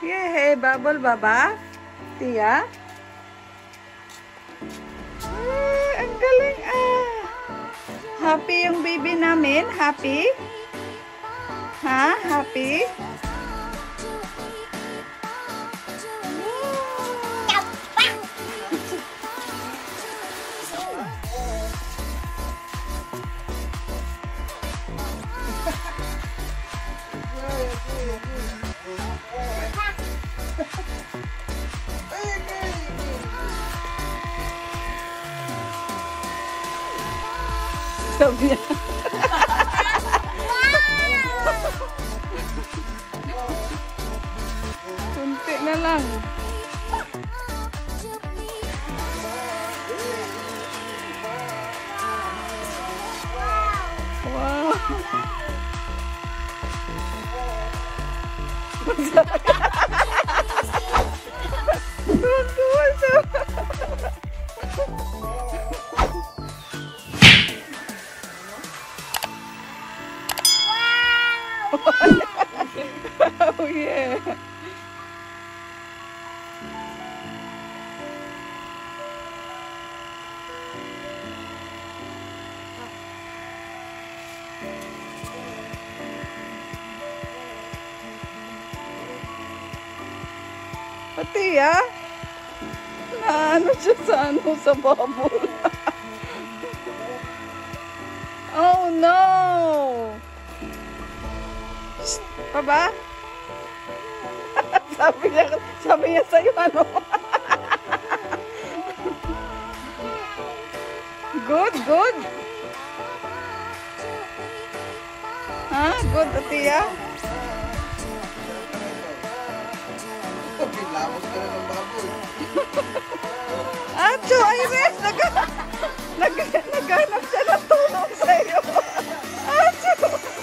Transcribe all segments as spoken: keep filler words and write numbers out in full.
Yay! Bubble baba? Tia? Ay, ang galing ah! Happy yung baby namin? Happy? Ha? Happy? Sabi niya. Kunti na lang. Wow. Tuwan-tuwan siya. Oh yeah. Pati ah. Na ano siya sa ano sa bubble. Oh no. Baba? sabi niya, sabi niya sa'yo ano? Good, good. Ha? Good, Atiya? Lamos ka na ng baboy. Acho, Iris! Nag nag naghanap siya ng tulong sa'yo. Acho!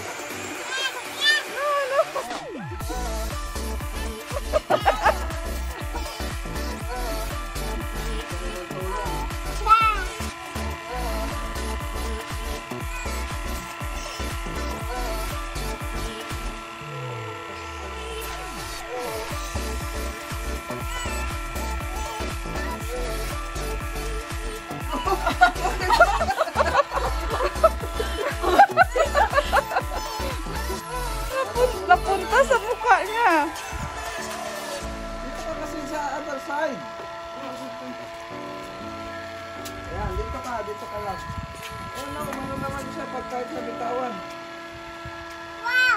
Napunta sa mukha niya. Dito ka kasi sa other side. Ayan, dito ka, dito ka lang. Ayan na, umano naman siya pagkait sa bitawan. Wow!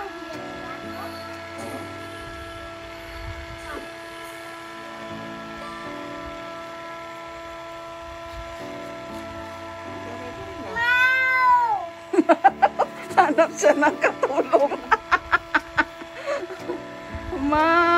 Hanap siya ng katulong. Ma.